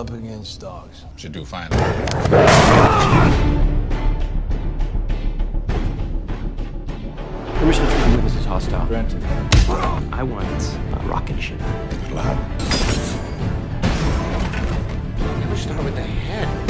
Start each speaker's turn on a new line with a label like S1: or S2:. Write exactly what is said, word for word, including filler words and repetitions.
S1: up against dogs.
S2: Should do fine.
S3: Permission to treat the witness as hostile.
S1: Granted.
S3: I want a rocket ship.
S2: Loud.
S3: Never start with the head.